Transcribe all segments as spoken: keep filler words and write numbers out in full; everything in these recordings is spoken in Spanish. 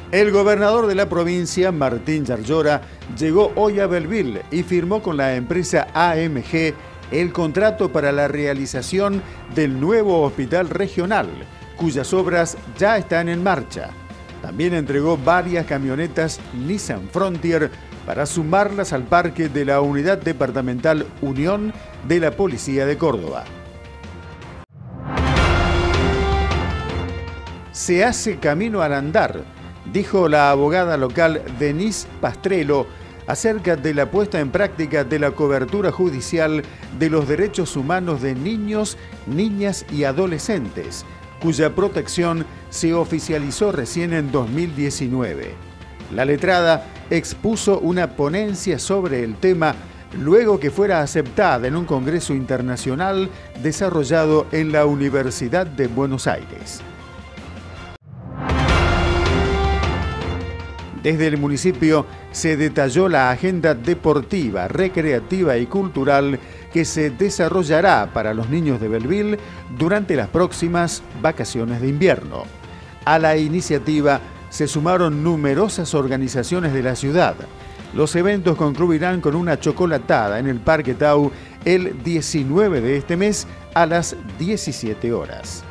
El gobernador de la provincia, Martín Yarlora, llegó hoy a Belleville y firmó con la empresa A M G el contrato para la realización del nuevo hospital regional, cuyas obras ya están en marcha. También entregó varias camionetas Nissan Frontier para sumarlas al parque de la Unidad Departamental Unión de la Policía de Córdoba. Se hace camino al andar, dijo la abogada local Denise Pastrello acerca de la puesta en práctica de la cobertura judicial de los derechos humanos de niños, niñas y adolescentes, cuya protección se oficializó recién en dos mil diecinueve. La letrada expuso una ponencia sobre el tema luego que fuera aceptada en un congreso internacional desarrollado en la Universidad de Buenos Aires. Desde el municipio se detalló la agenda deportiva, recreativa y cultural que se desarrollará para los niños de Belleville durante las próximas vacaciones de invierno. A la iniciativa se sumaron numerosas organizaciones de la ciudad. Los eventos concluirán con una chocolatada en el Parque Tau el diecinueve de este mes a las diecisiete horas.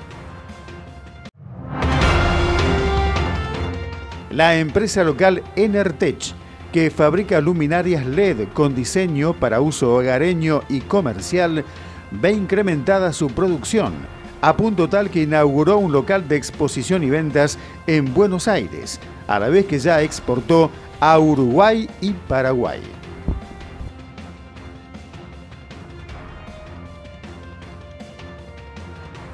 La empresa local Enertech, que fabrica luminarias L E D con diseño para uso hogareño y comercial, ve incrementada su producción, a punto tal que inauguró un local de exposición y ventas en Buenos Aires, a la vez que ya exportó a Uruguay y Paraguay.